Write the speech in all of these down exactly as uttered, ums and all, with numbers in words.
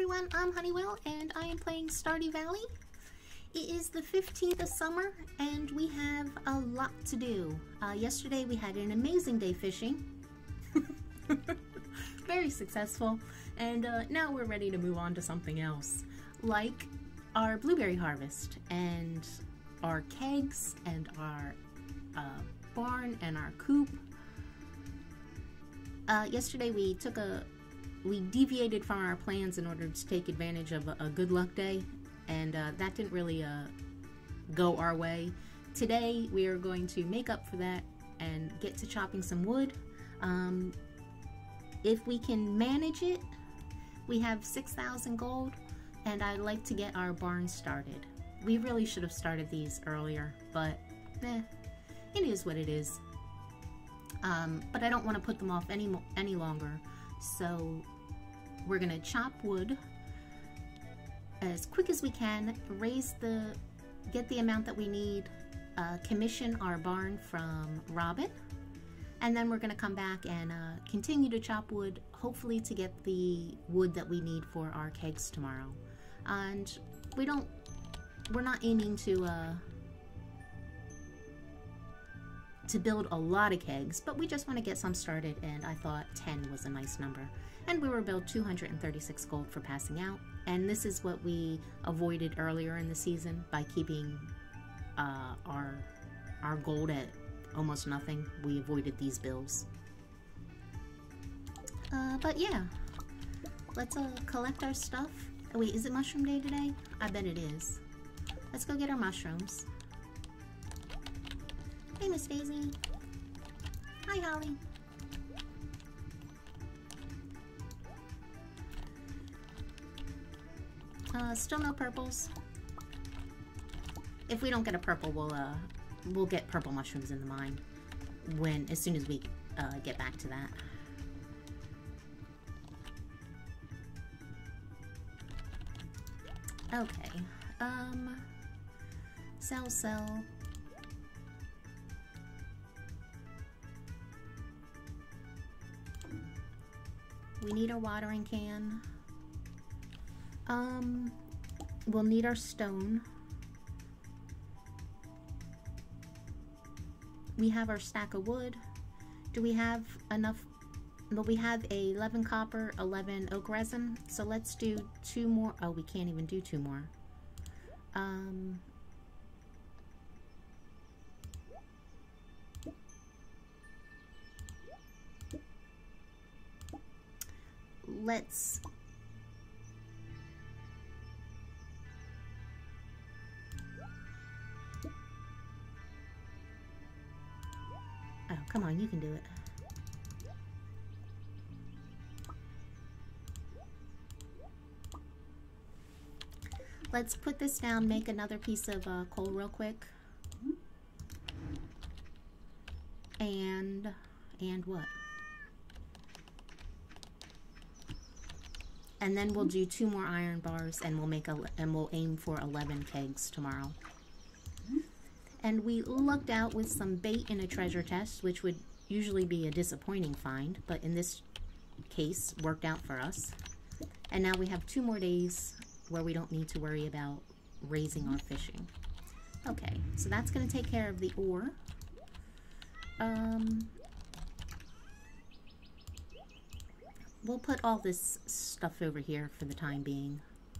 everyone, I'm Honeywell and I am playing Stardew Valley. It is the fifteenth of summer and we have a lot to do. Uh, yesterday we had an amazing day fishing. Very successful. And uh, now we're ready to move on to something else. Like our blueberry harvest and our kegs and our uh, barn and our coop. Uh, yesterday we took a we deviated from our plans in order to take advantage of a, a good luck day, and uh, that didn't really uh, go our way. Today we are going to make up for that and get to chopping some wood. Um, if we can manage it, we have six thousand gold, and I'd like to get our barn started. We really should have started these earlier, but eh, it is what it is. Um, but I don't want to put them off any any longer, so we're gonna chop wood as quick as we can, raise the, get the amount that we need, uh, commission our barn from Robin, and then we're gonna come back and uh, continue to chop wood, hopefully to get the wood that we need for our kegs tomorrow. And we don't, we're not aiming to uh, to build a lot of kegs, but we just want to get some started, and I thought ten was a nice number. And we were billed two hundred thirty-six gold for passing out, and this is what we avoided earlier in the season by keeping uh, our our gold at almost nothing. We avoided these bills. Uh, but yeah, let's uh, collect our stuff. Oh, wait, is it mushroom day today? I bet it is. Let's go get our mushrooms. Hey, Miss Daisy. Hi, Holly. Uh, still no purples. If we don't get a purple, we'll uh, we'll get purple mushrooms in the mine when as soon as we uh, get back to that. Okay. Um. Sell, sell. We need our watering can. Um, we'll need our stone. We have our stack of wood. Do we have enough? Well, we have a eleven copper, eleven oak resin. So let's do two more. Oh, we can't even do two more. Um, let's oh, come on, you can do it. Let's put this down, make another piece of uh, coal real quick. And and what? And then we'll do two more iron bars, and we'll make a and we'll aim for eleven kegs tomorrow. And we lucked out with some bait in a treasure chest, which would usually be a disappointing find, but in this case worked out for us. And now we have two more days where we don't need to worry about raising our fishing. Okay, so that's going to take care of the ore. Um. We'll put all this stuff over here for the time being.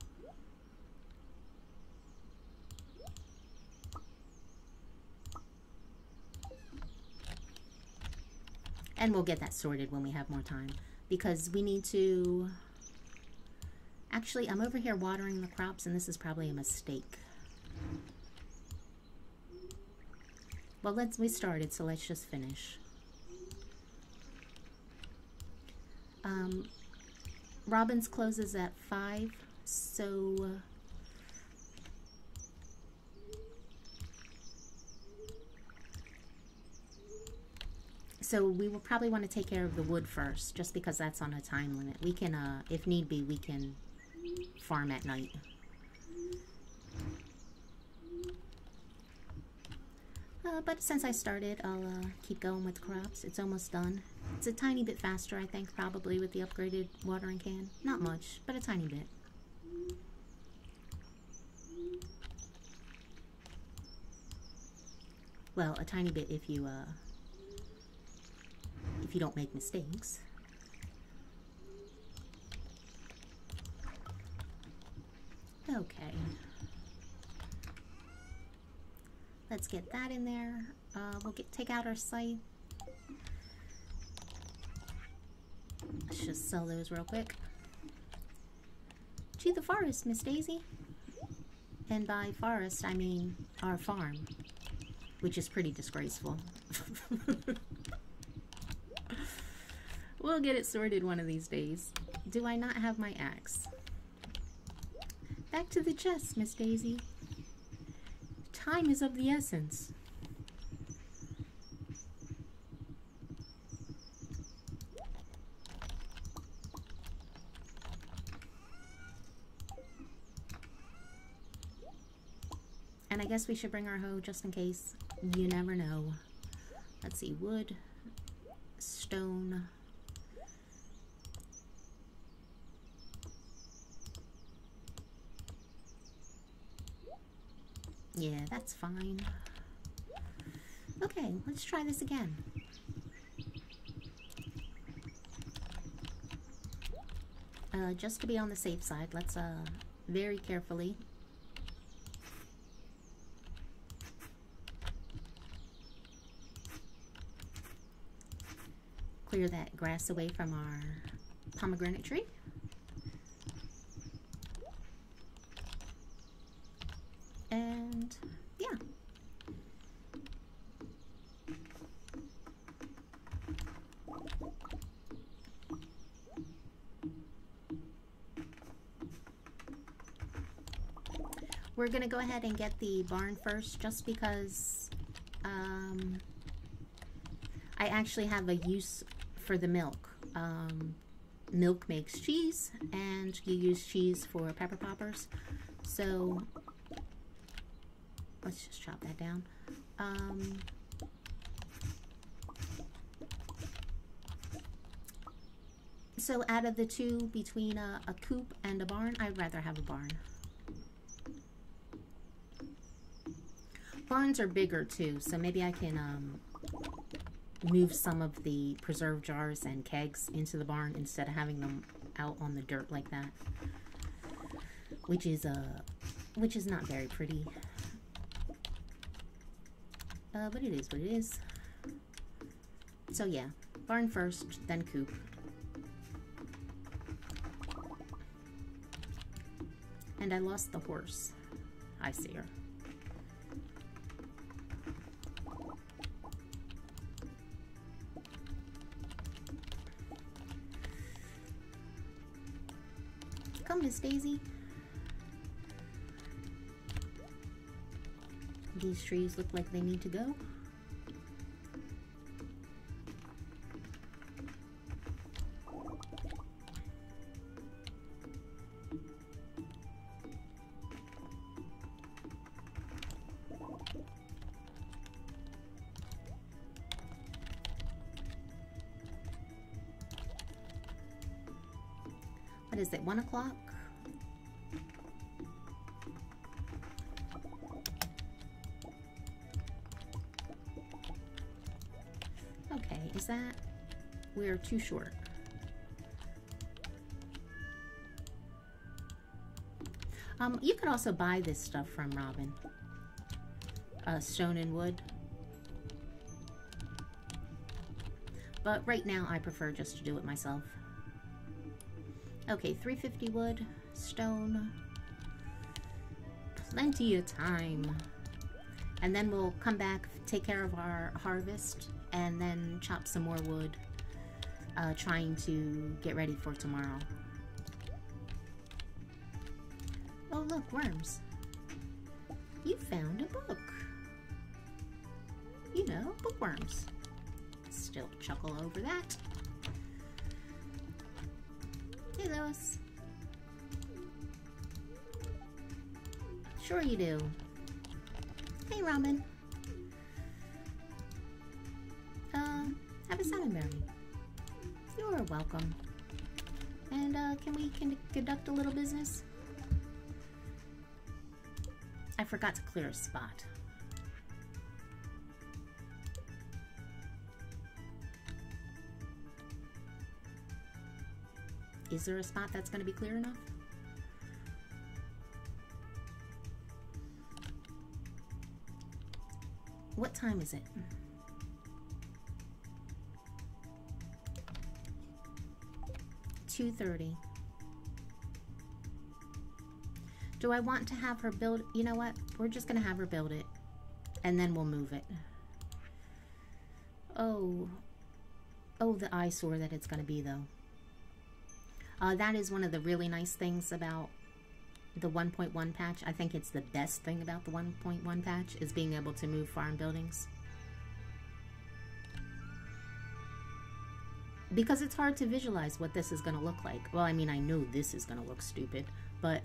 And we'll get that sorted when we have more time, because we need to... Actually, I'm over here watering the crops, and this is probably a mistake. Well, let's we started, so let's just finish. Um, Robin's closes at five, so uh, so we will probably want to take care of the wood first, just because that's on a time limit. We can, uh, if need be, we can farm at night. Uh, but since I started, I'll uh, keep going with crops. It's almost done. It's a tiny bit faster, I think, probably with the upgraded watering can. Not much, but a tiny bit. Well, a tiny bit if you, uh, if you don't make mistakes. Okay. Let's get that in there. Uh, we'll get take out our scythe. Let's just sell those real quick. To the forest, Miss Daisy. And by forest, I mean our farm, which is pretty disgraceful. We'll get it sorted one of these days. Do I not have my axe? Back to the chest, Miss Daisy. Time is of the essence. And I guess we should bring our hoe just in case. You never know. Let's see, wood, stone. Yeah, that's fine. Okay, let's try this again. Uh, just to be on the safe side, let's uh, very carefully clear that grass away from our pomegranate tree. And yeah. We're gonna go ahead and get the barn first just because um, I actually have a use for the milk. Um, milk makes cheese, and you use cheese for pepper poppers. So let's just chop that down. Um, so out of the two, between a, a coop and a barn, I'd rather have a barn. Barns are bigger too, so maybe I can um, move some of the preserve jars and kegs into the barn instead of having them out on the dirt like that, which is uh, which is not very pretty. Uh, but it is what it is. So yeah, barn first, then coop. And I lost the horse. I see her. Come, Miss Daisy. These trees look like they need to go. What is it, one o'clock? Okay, is that, we're too short. Um, you could also buy this stuff from Robin. Uh, stone and wood. But right now I prefer just to do it myself. Okay, three fifty wood, stone, plenty of time. And then we'll come back, take care of our harvest, and then chop some more wood, uh, trying to get ready for tomorrow. Oh look, worms. You found a book. You know, bookworms. Still chuckle over that. Hey, Lois. Sure you do. Hey, Robin. Uh, have a salmonberry. You're welcome. And, uh, can we con conduct a little business? I forgot to clear a spot. Is there a spot that's going to be clear enough? What time is it? two thirty. Do I want to have her build? You know what? We're just going to have her build it. And then we'll move it. Oh. Oh, the eyesore that it's going to be, though. Uh, that is one of the really nice things about the one point one patch. I think it's the best thing about the one point one patch is being able to move farm buildings. Because it's hard to visualize what this is going to look like. Well, I mean, I know this is going to look stupid, but...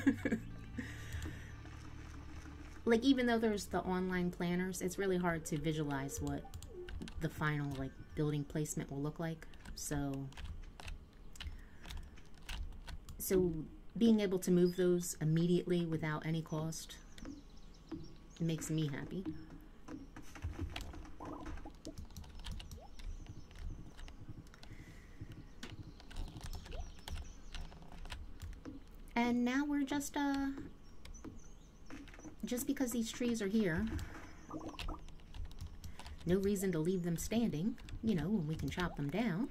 like, even though there's the online planners, it's really hard to visualize what the final, like, building placement will look like. So... So, being able to move those immediately without any cost makes me happy. And now we're just, uh, just because these trees are here, no reason to leave them standing, you know, when we can chop them down.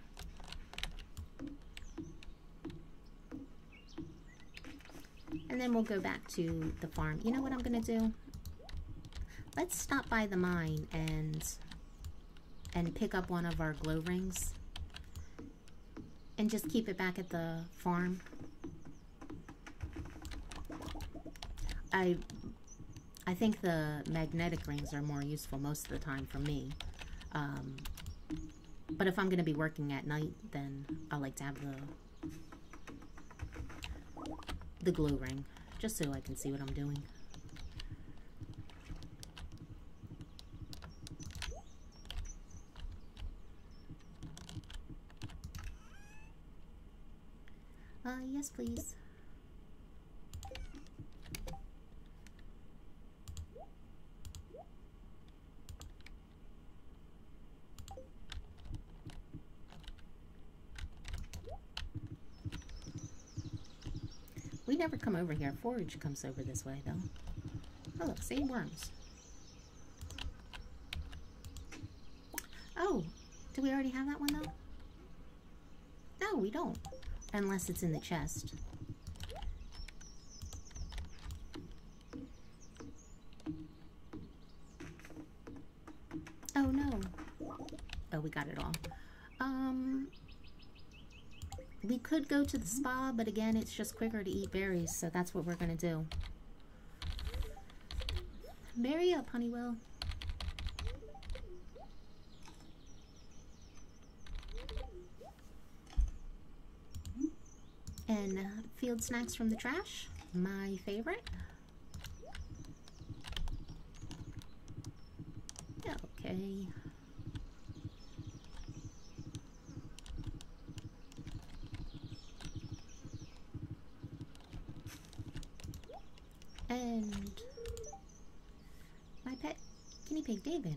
And then we'll go back to the farm. You know what I'm gonna do? Let's stop by the mine and, and pick up one of our glow rings and just keep it back at the farm. I I think the magnetic rings are more useful most of the time for me. Um, but if I'm going to be working at night, then I like to have the the glow ring, just so I can see what I'm doing. Uh, yes, please. We never come over here. Forage comes over this way, though. Oh, look, see? Worms. Oh, do we already have that one, though? No, we don't. Unless it's in the chest. Oh, no. Oh, we got it all. Um... We could go to the spa, but again, it's just quicker to eat berries, so that's what we're gonna do. Berry up, Honeywell. And uh, field snacks from the trash, my favorite. Okay. And my pet guinea pig, David.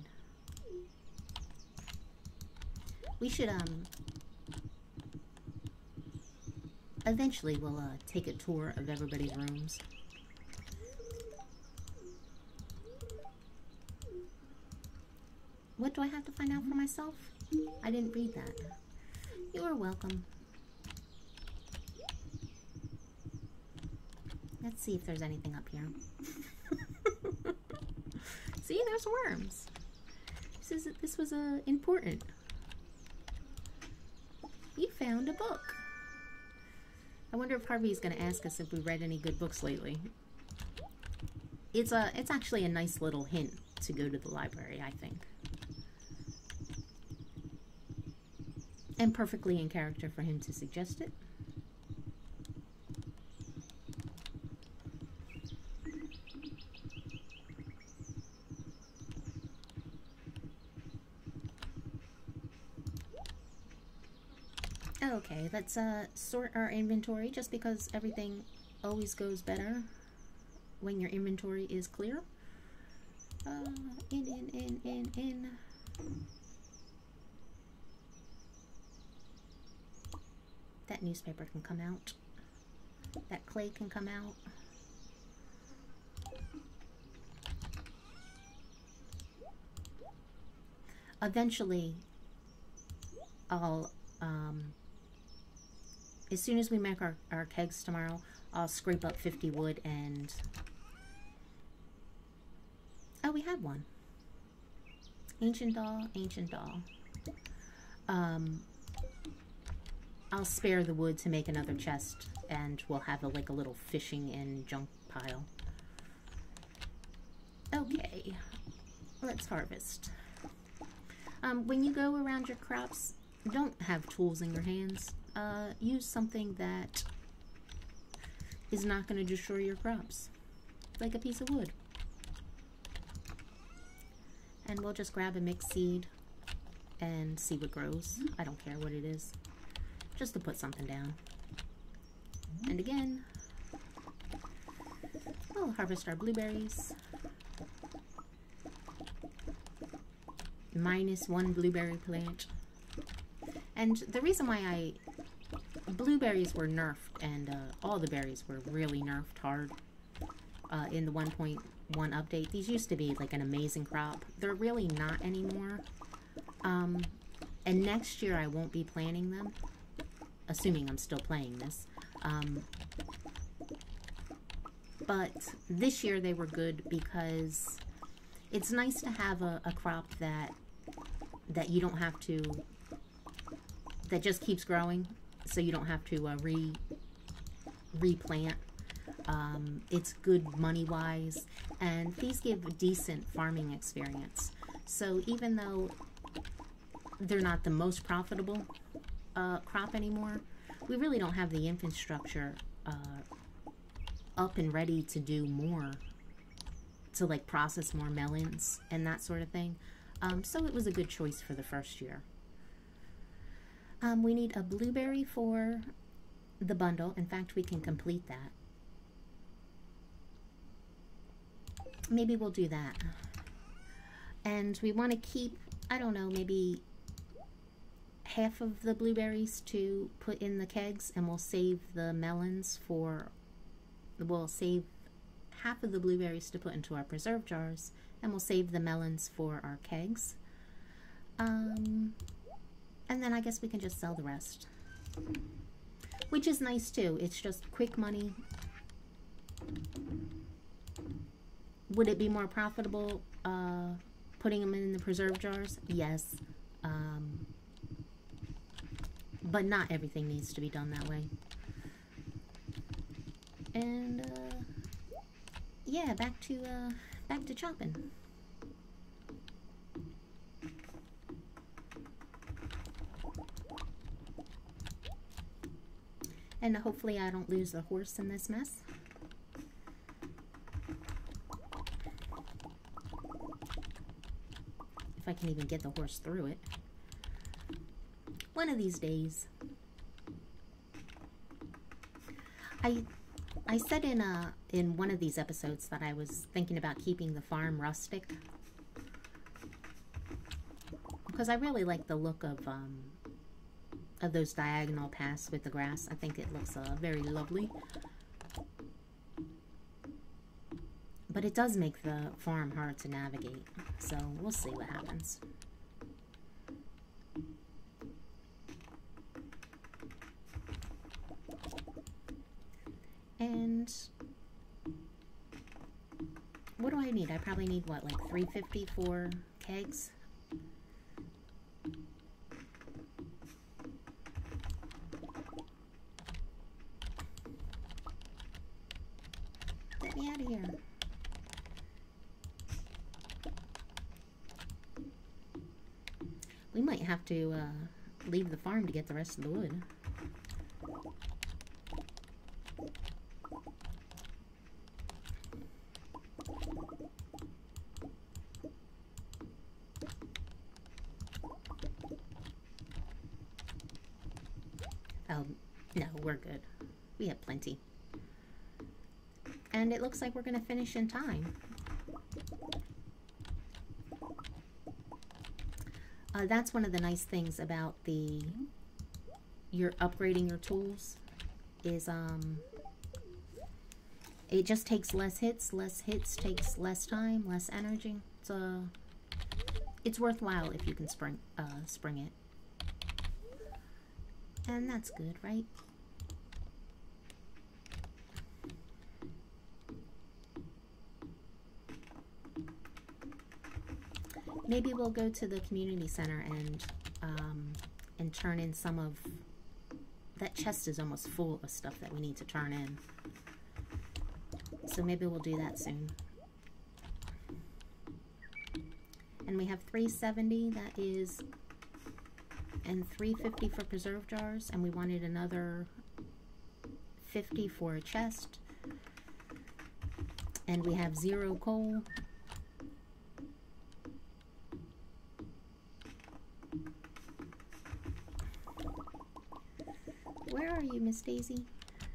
We should, um, eventually we'll, uh, take a tour of everybody's rooms. What do I have to find out for myself? I didn't read that. You are welcome. Let's see if there's anything up here. See, there's worms. This is this was uh, important. You found a book. I wonder if Harvey's going to ask us if we read any good books lately. It's a it's actually a nice little hint to go to the library, I think. And perfectly in character for him to suggest it. Okay, let's uh, sort our inventory, just because everything always goes better when your inventory is clear. Uh, in, in, in, in, in. That newspaper can come out. That clay can come out. Eventually, I'll, um, as soon as we make our, our kegs tomorrow, I'll scrape up fifty wood and... Oh, we have one. Ancient doll, ancient doll. Um, I'll spare the wood to make another chest, and we'll have a, like a little fishing and junk pile. Okay, let's harvest. Um, when you go around your crops, don't have tools in your hands. Uh, use something that is not going to destroy your crops, like a piece of wood. And we'll just grab a mixed seed and see what grows. I don't care what it is, just to put something down. And again, we'll harvest our blueberries. Minus one blueberry plant. And the reason why I... Blueberries were nerfed, and uh, all the berries were really nerfed hard uh, in the one point one update. These used to be like an amazing crop. They're really not anymore. Um, and next year I won't be planting them, assuming I'm still playing this. Um, but this year they were good because it's nice to have a, a crop that that you don't have to, that just keeps growing, so you don't have to uh, re replant. Um, it's good money-wise, and these give a decent farming experience. So even though they're not the most profitable uh, crop anymore, we really don't have the infrastructure uh, up and ready to do more, to like process more melons and that sort of thing. Um, so it was a good choice for the first year. Um, we need a blueberry for the bundle. In fact, we can complete that. Maybe we'll do that. And we want to keep, I don't know, maybe half of the blueberries to put in the kegs, and we'll save the melons for, we'll save half of the blueberries to put into our preserve jars, and we'll save the melons for our kegs. Um, and then I guess we can just sell the rest, which is nice too. It's just quick money. Would it be more profitable uh, putting them in the preserve jars? Yes. Um, but not everything needs to be done that way. And uh, yeah, back to uh, back to chopping. And hopefully I don't lose the horse in this mess. If I can even get the horse through it. One of these days. I I said in a in one of these episodes that I was thinking about keeping the farm rustic, because I really like the look of um, of those diagonal paths with the grass. I think it looks uh, very lovely. But it does make the farm hard to navigate, so we'll see what happens. And what do I need? I probably need, what, like three fifty for kegs? Get me out of here. We might have to uh, leave the farm to get the rest of the wood. Oh, no, we're good. We have plenty. And it looks like we're going to finish in time. Uh, that's one of the nice things about the you're upgrading your tools is um it just takes less hits. Less hits takes less time, less energy. It's uh it's worthwhile if you can spring uh spring it. And that's good, right? Maybe we'll go to the community center and um, and turn in some of... That chest is almost full of stuff that we need to turn in. So maybe we'll do that soon. And we have three seventy, that is... And three fifty for preserve jars, and we wanted another fifty for a chest. And we have zero coal. Where are you, Miss Daisy?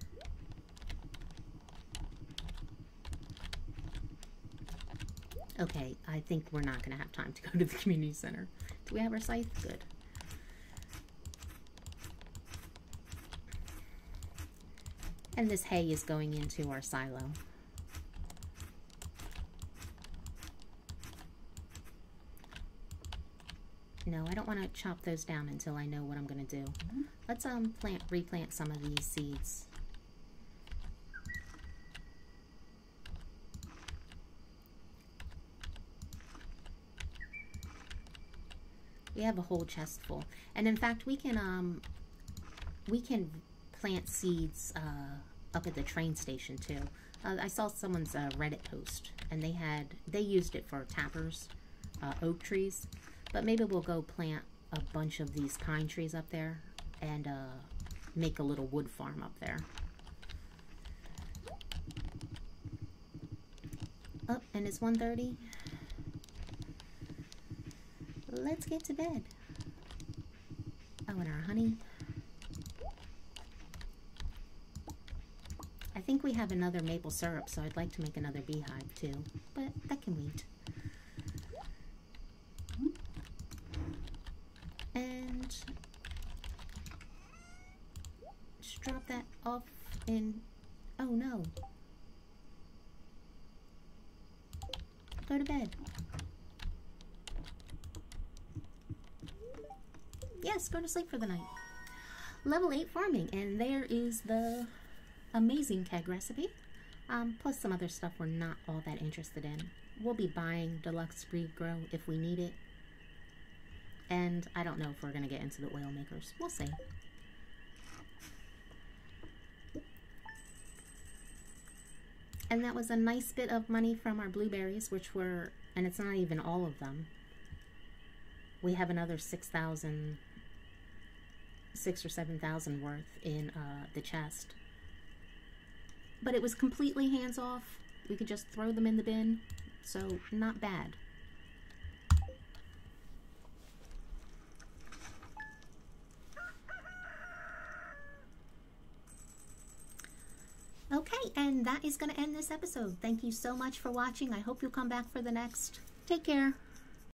Okay, I think we're not going to have time to go to the community center. Do we have our scythe? Good. And this hay is going into our silo. No, I don't want to chop those down until I know what I'm going to do. Mm-hmm. Let's um plant, replant some of these seeds. We have a whole chest full, and in fact, we can um we can plant seeds uh, up at the train station too. Uh, I saw someone's uh, Reddit post, and they had they used it for tappers, uh, oak trees. But maybe we'll go plant a bunch of these pine trees up there and uh, make a little wood farm up there. Oh, and it's one thirty. Let's get to bed. Oh, and our honey. I think we have another maple syrup, so I'd like to make another beehive too, but that can wait. And just drop that off in... Oh no. Go to bed. Yes, go to sleep for the night. Level eight farming, and there is the amazing keg recipe. Um, plus some other stuff we're not all that interested in. We'll be buying deluxe breed grow if we need it. And I don't know if we're going to get into the oil makers. We'll see. And that was a nice bit of money from our blueberries, which were, and it's not even all of them. We have another six thousand, six or seven thousand worth in uh, the chest. But it was completely hands off. We could just throw them in the bin, so not bad. Okay, and that is going to end this episode. Thank you so much for watching. I hope you'll come back for the next. Take care.